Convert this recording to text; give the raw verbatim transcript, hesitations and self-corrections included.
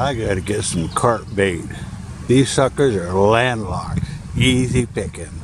I gotta get some carp bait. These suckers are landlocked, easy picking.